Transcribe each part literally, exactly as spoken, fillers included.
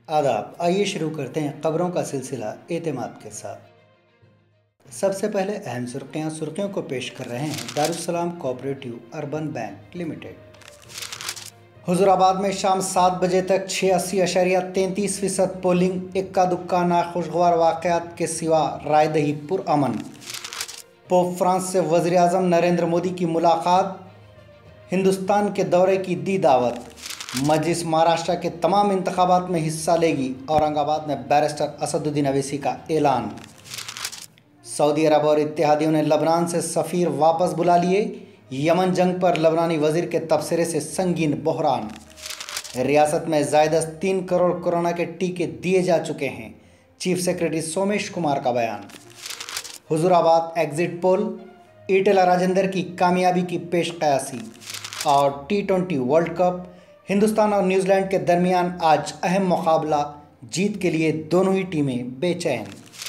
आदाब। आइए शुरू करते हैं खबरों का सिलसिला एतमाद के साथ। सबसे पहले अहम सुर्खियां सुर्खियों को पेश कर रहे हैं Darussalam cooperative urban bank limited. Huzurabad में शाम सात बजे तक छियासी अशरिया तैंतीस फीसद पोलिंग। इक्का दुक्का नाखुशगवार वाक़यात के सिवा रायदही पुरअमन। पोप फ्रांस से वज़ीर आज़म नरेंद्र मोदी की मुलाकात, हिंदुस्तान के दौरे की दी दावत। मजलिस महाराष्ट्र के तमाम इंतखाबात में हिस्सा लेगी। औरंगाबाद में बैरिस्टर असदुद्दीन अवैसी का ऐलान। सऊदी अरब और इत्तेहादियों ने लबनान से सफ़ीर वापस बुला लिए। यमन जंग पर लबनानी वज़ीर के तबसरे से संगीन बहरान। रियासत में ज़ायदस तीन करोड़ कोरोना के टीके दिए जा चुके हैं। चीफ सेक्रेटरी सोमेश कुमार का बयान। हुजूराबाद एग्जिट पोल, ईटेला राजेंद्र की कामयाबी की पेश कयासी। और T twenty world cup, Hindustan और न्यूजीलैंड के दरमियान आज अहम मुकाबला। जीत के लिए दोनों ही टीमें बेचैन।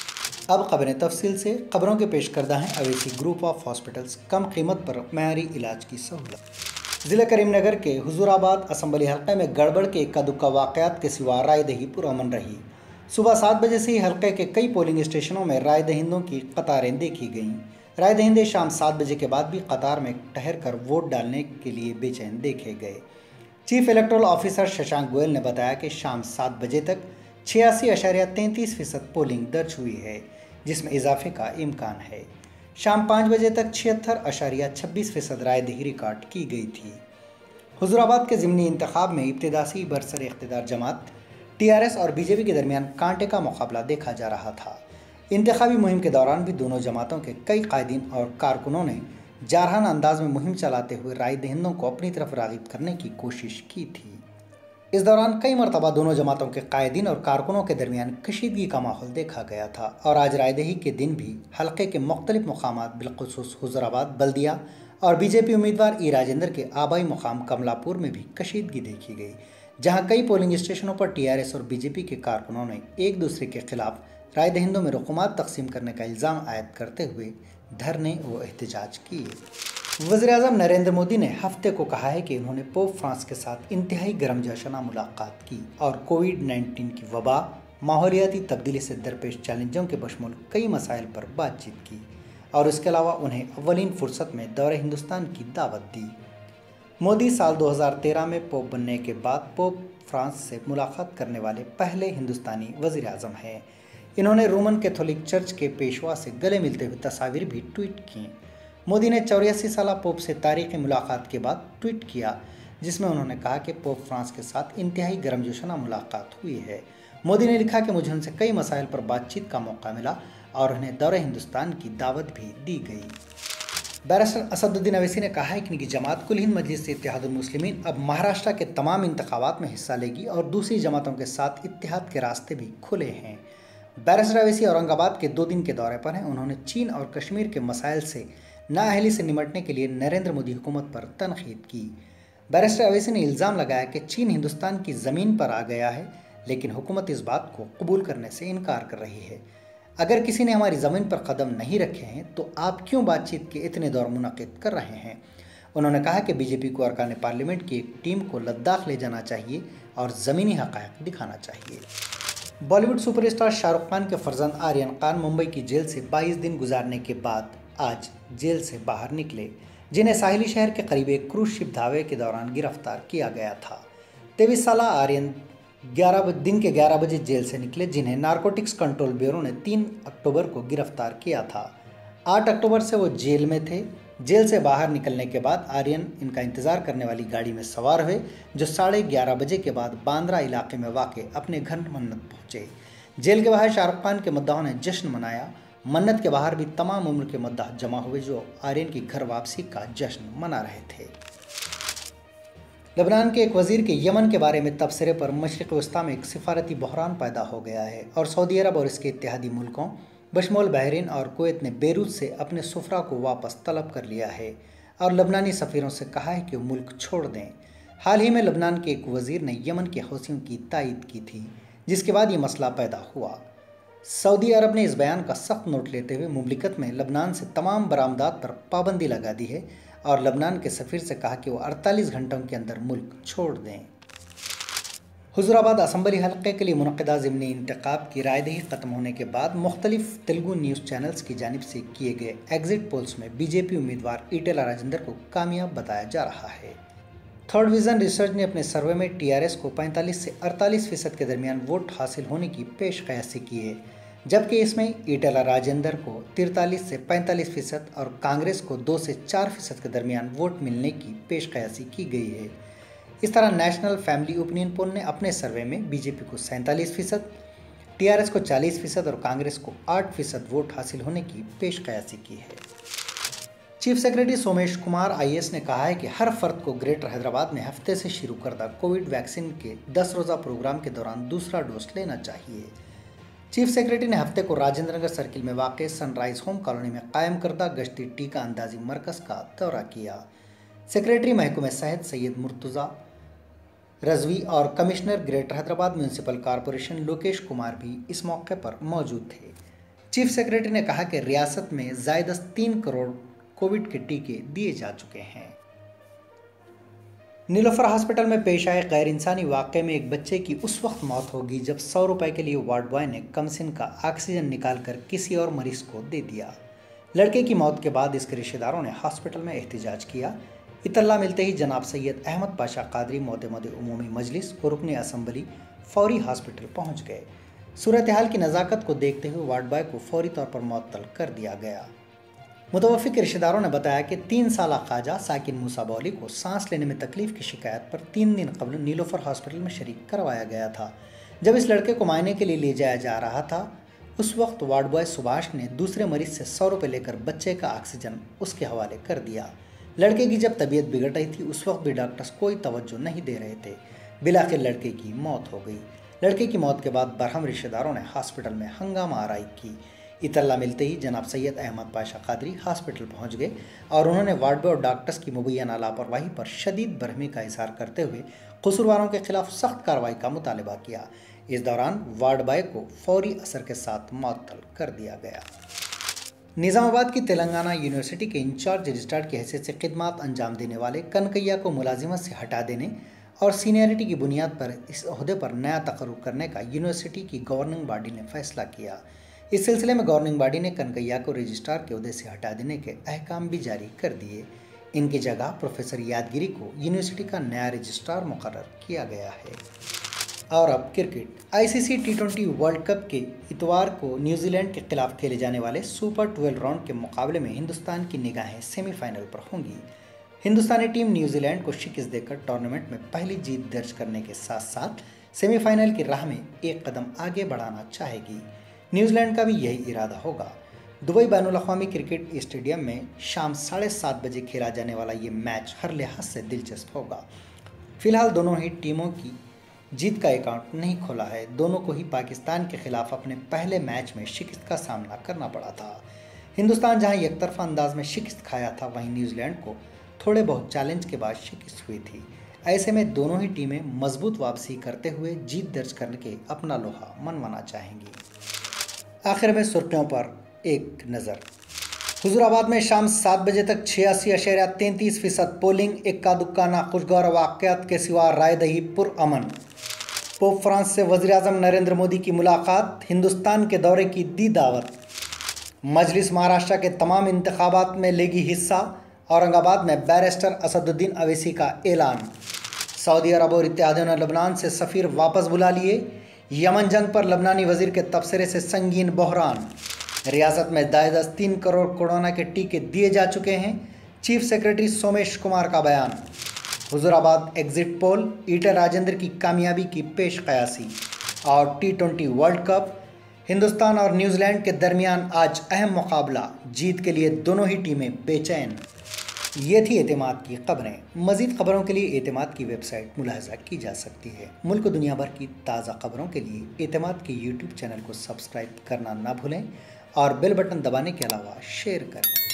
अब खबरें तफसील से। खबरों के पेश करदा हैं अवैसी ग्रुप ऑफ हॉस्पिटल्स, कम कीमत पर मयारी इलाज की सहूलत। ज़िला करीमनगर के हुजूराबाद असम्बली हल्के में गड़बड़ के इक्का दुक्का वाक़यात के सिवा रायदही पुरअमन रही। सुबह सात बजे से ही हल्के के कई पोलिंग स्टेशनों में राय दहिंदों की कतारें देखी गईं। राय दहिंदे शाम सात बजे के बाद भी कतार में ठहर कर वोट डालने के लिए बेचैन देखे गए। Chief electoral officer Shashank Goel ने बताया कि शाम सात बजे तक छियासी अशारिया तैंतीस फीसद पोलिंग दर्ज हुई है, जिसमें इजाफे का इम्कान है। शाम पाँच बजे तक छिहत्तर अशारिया छब्बीस फीसद रायदही रिकॉर्ड की गई थी। हुजूराबाद के ज़िमनी इंतखाब में इब्तिदा से ही बरसर इख्तिदार जमात टी आर एस और बीजेपी के दरमियान कांटे का मुकाबला देखा जा रहा था। इंतखाबी मुहिम के दौरान भी दोनों जमातों के कई कायदीन और कारकुनों ने जारहाना अंदाज में मुहिम चलाते हुए राय दहिंदों को अपनी तरफ राग़िब करने की कोशिश की थी। इस दौरान कई मरतबा दोनों जमातों के कायदीन और कारकुनों के दरमियान कशीदगी का माहौल देखा गया था। और आज रायदही के दिन भी हल्के के मुख्तलिफ मुकामात बिलखुसूस हुजूराबाद बल्दिया और बीजेपी उम्मीदवार ई राजेंद्र के आबाई मुकाम कमलापुर में भी कशीदगी देखी गई, जहाँ कई पोलिंग स्टेशनों पर टी आर एस और बीजेपी के कारकुनों ने एक दूसरे के खिलाफ राय दहिंदों में रकूमात तकसीम करने का इल्ज़ाम आयद करते हुए धरने व एहतजाज किए। वज़ीर आज़म नरेंद्र मोदी ने हफ्ते को कहा है कि उन्होंने पोप फ्रांस के साथ इंतहाई गर्मजोशाना मुलाकात की और कोविड नाइन्टीन की वबा, माहौलियाती तब्दीली से दरपेश चैलेंजों के बशमूल कई मसाइल पर बातचीत की और इसके अलावा उन्हें अव्वलीन फुर्सत में दौरे हिंदुस्तान की दावत दी। मोदी साल दो हज़ार तेरह में पोप बनने के बाद पोप फ्रांस से मुलाकात करने वाले पहले हिंदुस्तानी वज़ीर आज़म हैं। इन्होंने रोमन कैथोलिक चर्च के पेशवा से गले मिलते हुए तस्वीर भी ट्वीट की। मोदी ने चौरासी साल पोप से तारीख़ी मुलाकात के बाद ट्वीट किया, जिसमें उन्होंने कहा कि पोप फ्रांस के साथ इंतहाई गर्मजोशाना मुलाकात हुई है। मोदी ने लिखा कि मुझे उनसे कई मसाइल पर बातचीत का मौका मिला और उन्हें दौरे हिंदुस्तान की दावत भी दी गई। बैरिस्टर असदुद्दीन अवैसी ने कहा है कि इनकी जमात कुल हिंद मजलिस इत्तेहादुल मुस्लिमीन अब महाराष्ट्र के तमाम इंतखाबात में हिस्सा लेगी और दूसरी जमातों के साथ इत्तेहाद के रास्ते भी खुले हैं। बैरिस्टर अवैसी औरंगाबाद के दो दिन के दौरे पर हैं। उन्होंने चीन और कश्मीर के मसाइल से नाअहली से निमटने के लिए नरेंद्र मोदी हुकूमत पर तनकीद की। बैरिस्टर अवैसी ने इल्ज़ाम लगाया कि चीन हिंदुस्तान की ज़मीन पर आ गया है, लेकिन हुकूमत इस बात को कबूल करने से इनकार कर रही है। अगर किसी ने हमारी ज़मीन पर कदम नहीं रखे हैं तो आप क्यों बातचीत के इतने दौर मुनक़िद कर रहे हैं। उन्होंने कहा कि बीजेपी को अरकान पार्लियामेंट की एक टीम को लद्दाख ले जाना चाहिए और ज़मीनी हक़ाइक़ दिखाना चाहिए। बॉलीवुड सुपरस्टार शाहरुख खान के फर्जंद आर्यन खान मुंबई की जेल से बाईस दिन गुजारने के बाद आज जेल से बाहर निकले, जिन्हें साहिली शहर के करीब एक क्रूज शिप धावे के दौरान गिरफ्तार किया गया था। तेईस साल आर्यन ग्यारह दिन के ग्यारह बजे जेल से निकले, जिन्हें नारकोटिक्स कंट्रोल ब्यूरो ने तीन अक्टूबर को गिरफ्तार किया था। आठ अक्टूबर से वो जेल में थे। जेल से बाहर निकलने के बाद आर्यन इनका इंतज़ार करने वाली गाड़ी में सवार हुए, जो साढ़े ग्यारह बजे के बाद बांद्रा इलाके में वाक़े अपने घर मन्नत पहुँचे। जेल के बाहर शाहरुख खान के मुद्दाओं ने जश्न मनाया। मन्नत के बाहर भी तमाम उम्र के मुद्दा जमा हुए, जो आर्यन की घर वापसी का जश्न मना रहे थे। लबनान के एक वज़ीर के यमन के बारे में तबसरे पर मशरिक़ वस्ता में एक सिफारती बहरान पैदा हो गया है और सऊदी अरब और इसके इत्तेहादी मुल्कों बशमूल बहरीन और कुवैत ने बेरूत से अपने सुफरा को वापस तलब कर लिया है और लबनानी सफ़ीरों से कहा है कि वो मुल्क छोड़ दें। हाल ही में लबनान के एक वज़ीर ने यमन के हौसियों की तायीद की थी, जिसके बाद ये मसला पैदा हुआ। सऊदी अरब ने इस बयान का सख्त नोट लेते हुए मुमलिकत में लबनान से तमाम बरामदात पर पाबंदी लगा दी है और लबनान के सफ़ीर से कहा कि वो अड़तालीस घंटों के अंदर मुल्क छोड़ दें। हुजूराबाद असम्बली हल्के के लिए मुनक़िदा ज़िमनी इंतखाब की रायदही ख़त्म होने के बाद मुख्तलिफ तेलुगु न्यूज़ चैनल्स की जानिब से किए गए एग्जिट पोल्स में बीजेपी उम्मीदवार ईटेला राजेंदर को कामयाब बताया जा रहा है। थर्ड विज़न रिसर्च ने अपने सर्वे में टीआरएस को पैंतालीस से अड़तालीस फीसद के दरमियान वोट हासिल होने की पेश कयासी की है, जबकि इसमें ईटेला राजेंदर को तिरतालीस से पैंतालीस फीसद और कांग्रेस को दो से चार फीसद के दरमियान वोट मिलने की पेश कयासी की गई है। इस तरह नेशनल फैमिली ओपिनियन पोल ने अपने सर्वे में बीजेपी को सैंतालीस फीसद, टीआरएस को चालीस फीसद और कांग्रेस को आठ फीसद वोट हासिल होने की पेश कयासी की है। Chief secretary Somesh Kumar IAS ने कहा है कि हर फर्द को ग्रेटर हैदराबाद में हफ्ते से शुरू करदा कोविड वैक्सीन के दस रोज़ा प्रोग्राम के दौरान दूसरा डोज लेना चाहिए। चीफ सेक्रेटरी ने हफ्ते को राजेंद्र नगर सर्किल में वाक़ सनराइज होम कॉलोनी में कायम करदा गश्ती टीका अंदाजी मरकज़ का दौरा किया। सेक्रेटरी महकमे सेहत सैयद मुर्तज़ा रजवी और commissioner greater Hyderabad municipal corporation Lokesh Kumar भी इस मौके पर मौजूद थे। चीफ सेक्रेटरी ने कहा कि रियासत में ज़ायदस तीन करोड़ कोविड के टीके दिए जा चुके हैं। नीलोफर हॉस्पिटल में पेश आए गैर इंसानी वाक़े में एक बच्चे की उस वक्त मौत होगी जब सौ रुपए के लिए वार्ड बॉय ने कमसिन का ऑक्सीजन निकालकर किसी और मरीज को दे दिया। लड़के की मौत के बाद इसके रिश्तेदारों ने हॉस्पिटल में एहतजाज किया। इतला मिलते ही जनाब सैयद अहमद पाशा कादरी मोहतमद उमूमी मजलिस और रुकने असम्बली फौरी हॉस्पिटल पहुंच गए। सूरत हाल की नज़ाकत को देखते हुए वार्ड बॉय को फौरी तौर पर मुअत्तल कर दिया गया। मुतवफ़्फ़ी के रिश्तेदारों ने बताया कि तीन साल ख्वाजा साकिन मूसा बौली को सांस लेने में तकलीफ़ की शिकायत पर तीन दिन कबल नीलोफर हॉस्पिटल में शरीक करवाया गया था। जब इस लड़के को मायने के लिए ले जाया जा रहा था, उस वक्त वार्ड बॉय सुभाष ने दूसरे मरीज से सौ रुपये लेकर बच्चे का ऑक्सीजन उसके हवाले कर दिया। लड़के की जब तबीयत बिगड़ रही थी उस वक्त भी डॉक्टर्स कोई तवज्जो नहीं दे रहे थे। बिलाखिर लड़के की मौत हो गई। लड़के की मौत के बाद बरहम रिश्तेदारों ने हॉस्पिटल में हंगामा आराई की। इतला मिलते ही जनाब सैयद अहमद पाशा कादरी हॉस्पिटल पहुंच गए और उन्होंने वार्ड बॉय और डॉक्टर्स की मुबैना लापरवाही पर शदीद बरहमी का इजहार करते हुए कसूरवारों के खिलाफ सख्त कार्रवाई का मुतालबा किया। इस दौरान वार्ड बॉय को फौरी असर के साथ मुअत्तल कर दिया गया। निज़ामाबाद की तेलंगाना यूनिवर्सिटी के इंचार्ज रजिस्ट्रार की हैसियत से खिदमात अंजाम देने वाले कनकैया को मुलाजिमत से हटा देने और सीनियरिटी की बुनियाद पर इस ओहदे पर नया तकर्रुर करने का यूनिवर्सिटी की गवर्निंग बॉडी ने फैसला किया। इस सिलसिले में गवर्निंग बॉडी ने कनकैया को रजिस्ट्रार के ओहदे से हटा देने के अहकाम भी जारी कर दिए। इनकी जगह प्रोफेसर यादगिरी को यूनिवर्सिटी का नया रजिस्ट्रार मुकर्रर किया गया है। और अब cricket. ICC T twenty world cup के इतवार को न्यूजीलैंड के खिलाफ खेले जाने वाले सुपर ट्वेल्व राउंड के मुकाबले में हिंदुस्तान की निगाहें सेमीफाइनल पर होंगी। हिंदुस्तानी टीम न्यूजीलैंड को शिकस्त देकर टूर्नामेंट में पहली जीत दर्ज करने के साथ साथ सेमीफाइनल की राह में एक कदम आगे बढ़ाना चाहेगी। न्यूजीलैंड का भी यही इरादा होगा। दुबई बैनुल अक़वामी क्रिकेट स्टेडियम में शाम साढ़े सात बजे खेला जाने वाला ये मैच हर लिहाज से दिलचस्प होगा। फिलहाल दोनों ही टीमों की जीत का अकाउंट नहीं खोला है। दोनों को ही पाकिस्तान के खिलाफ अपने पहले मैच में शिकस्त का सामना करना पड़ा था। हिंदुस्तान जहां एकतरफा अंदाज में शिकस्त खाया था, वहीं न्यूजीलैंड को थोड़े बहुत चैलेंज के बाद शिकस्त हुई थी। ऐसे में दोनों ही टीमें मजबूत वापसी करते हुए जीत दर्ज करके अपना लोहा मनवाना चाहेंगी। आखिर में सुर्खियों पर एक नज़र। हुजूराबाद में शाम सात बजे तक छियासी अशेरिया तैंतीस फीसद पोलिंग। इक्का दुक्का नाखुशगवार वाक़यात के सिवा रायदही पुरअमन। पोप फ्रांस से वज़ीर आज़म नरेंद्र मोदी की मुलाकात, हिंदुस्तान के दौरे की दी दावत। मजलिस महाराष्ट्र के तमाम इंतखाबात में लेगी हिस्सा। औरंगाबाद में बैरिस्टर असदुद्दीन अवैसी का ऐलान। सऊदी अरब और इत्तेहाद ने लबनान से सफ़ीर वापस बुला लिए। यमन जंग पर लबनानी वज़ीर के तबसरे से संगीन बहरान। रियासत में दायदस तीन करोड़ कोरोना के टीके दिए जा चुके हैं। चीफ सेक्रेटरी सोमेश कुमार का बयान। हुजूराबाद एग्जिट पोल, ईटेला राजेंद्र की कामयाबी की पेश कयासी। और T twenty world cup, Hindustan और न्यूजीलैंड के दरमियान आज अहम मुकाबला। जीत के लिए दोनों ही टीमें बेचैन। ये थी एतमाद की खबरें। मज़ीद खबरों के लिए एतमाद की वेबसाइट मुलाहजा की जा सकती है। मुल्क दुनिया भर की ताज़ा खबरों के लिए एतमाद के यूट्यूब चैनल को सब्सक्राइब करना ना भूलें और बेल बटन दबाने के अलावा शेयर करें।